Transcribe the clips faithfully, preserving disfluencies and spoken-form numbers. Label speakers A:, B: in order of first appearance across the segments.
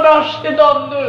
A: cunoaște Domnul.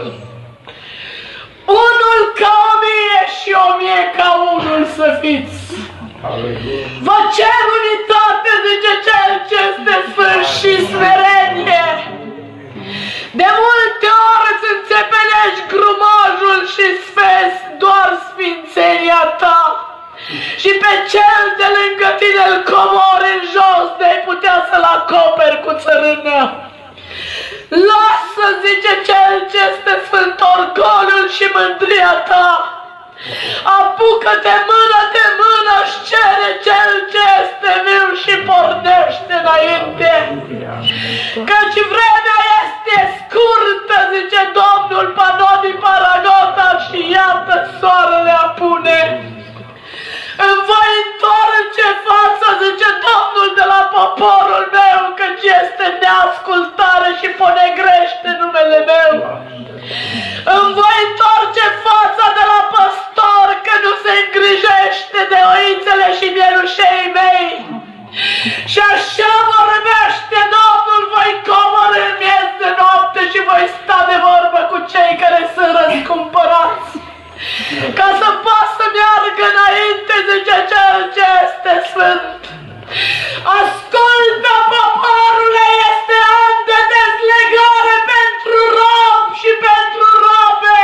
A: Unul ca o mie și o mie ca unul să fiți. Vă cer unitate, zice Cel ce este sfânt, și smerenie. De multe ori îți înțepenești grumajul și sfezi doar sfințenia ta. Și pe cel de lângă tine îl comori în jos, de-ai putea să-l acoperi cu țărână. Lasă, zice Cel ce este sfânt, orgoliul și mândria ta. Apucă-te mână de mână, își cere Cel ce este viu și pornește înainte. Căci vremea este scurtă, zice Domnul, Panodii Paragota, și iată soarele apune. Îmi voi întoarce fața, zice Domnul, de la poporul meu, căci este neascultare și ponegrește numele meu. Îmi voi întoarce fața de la păstor, că nu se îngrijește de oițele și mielușei mei. Și așa vorbește Domnul, voi coborî în miez de noapte și voi sta de vorbă cu cei care sunt răscumpărați, ca să poată să meargă înainte, zice Cel ce este sfânt. Ascultă, poporule, este an de dezlegare pentru rob și pentru robe.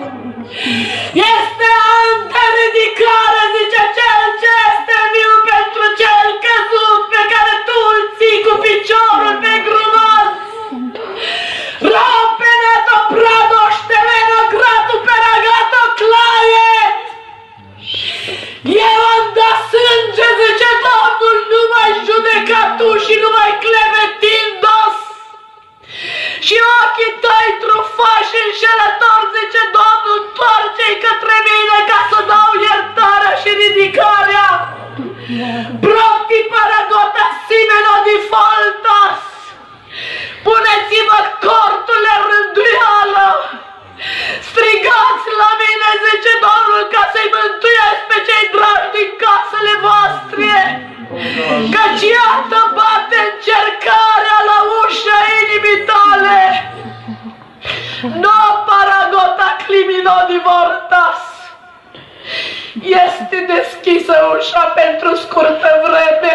A: Este an de ridicare, zice Cel ce este viu, pentru cel căzut pe care tu îl ții cu piciorul pe grumaz. Rapene to prado șteleno gratu peragato claie. Eu am dat sânge, zice Domnul, nu mai judeca tu și nu mai clevetindos. Și ochii tăi trufași înșelători, zice Domnul, întoarce-i către mine ca să dau iertarea și ridicarea. Broti paragota simeno di foltas. Puneți-vă corturile în rânduială. Strigați la mine, zice Domnul, ca să-i mântuiesc pe cei dragi din casele voastre. Căci iată bate încercarea la ușa inimii tale. No paragota climino di vortas. Este deschisă ușa pentru scurtă vreme.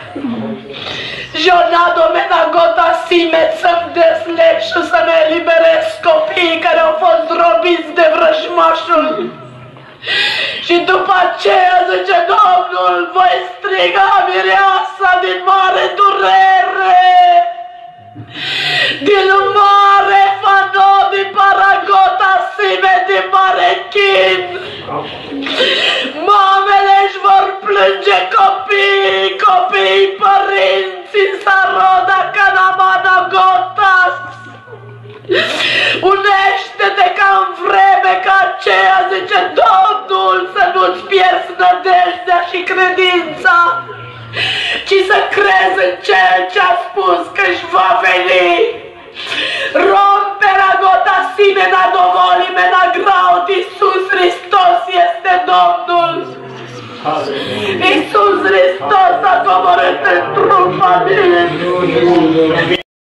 A: Jonado menagota simet să-mi desleg și să-mi eliberez copiii care au fost robiți de vrăjmașul. Și după aceea, zice Domnul, voi striga mireasa din mare durere, din mare Panodii Paragota sime, din mare chin. Mamele își vor plânge copiii, copiii părinții, Saroda Canamana Gotas. Unește-te ca în vreme ca aceea, zice Domnul, să nu-ți pierzi nădejdea și credința, ci să crezi în Cel ce a spus că își va veni. Rompera gota simena dovolimena graut, Iisus Hristos este Domnul. Iisus Hristos a coborât în trupa mie.